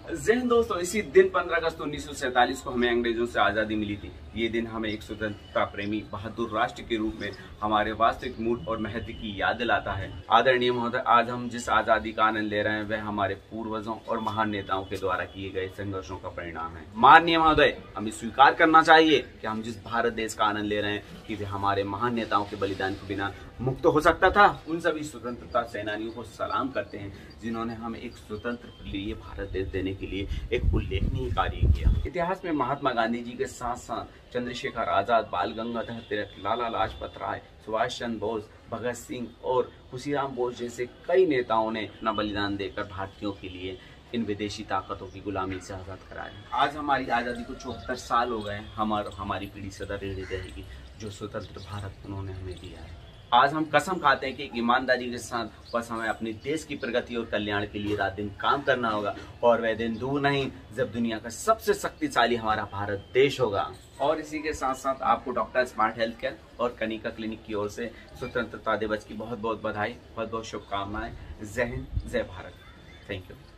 जय हिंद दोस्तों, इसी दिन 15 अगस्त 1947 को हमें अंग्रेजों से आज़ादी मिली थी। ये दिन हमें एक स्वतंत्रता प्रेमी बहादुर राष्ट्र के रूप में हमारे वास्तविक मूल और महत्व की याद दिलाता है। आदरणीय महोदय, आज हम जिस आज़ादी का आनंद ले रहे हैं वह हमारे पूर्वजों और महान नेताओं के द्वारा किए गए संघर्षों का परिणाम है। माननीय महोदय, हमें स्वीकार करना चाहिए कि हम जिस भारत देश का आनंद ले रहे हैं कि वे हमारे महान नेताओं के बलिदान के बिना मुक्त हो सकता था। उन सभी स्वतंत्रता सेनानियों को सलाम करते हैं जिन्होंने हमें एक स्वतंत्र प्रिय भारत देश देने के लिए एक उल्लेखनीय कार्य किया। इतिहास में महात्मा गांधी जी के साथ साथ चंद्रशेखर आजाद, बाल गंगाधर तिलक, लाला लाजपत राय, सुभाष चंद्र बोस, भगत सिंह और खुशीराम बोस जैसे कई नेताओं ने अपना बलिदान देकर भारतीयों के लिए इन विदेशी ताकतों की गुलामी से आजाद कराया। आज हमारी आजादी को 74 साल हो गए। हमारी पीढ़ी सदा ऋणी रहेगी जो स्वतंत्र भारत उन्होंने हमें दिया है। आज हम कसम खाते हैं कि ईमानदारी के साथ बस हमें अपने देश की प्रगति और कल्याण के लिए रात दिन काम करना होगा, और वह दिन दूर नहीं जब दुनिया का सबसे शक्तिशाली हमारा भारत देश होगा। और इसी के साथ साथ आपको डॉक्टर स्मार्ट हेल्थ केयर और कनिका क्लिनिक की ओर से स्वतंत्रता दिवस की बहुत बहुत बधाई, बहुत बहुत शुभकामनाएं। जय हिंद, जय भारत। Thank you.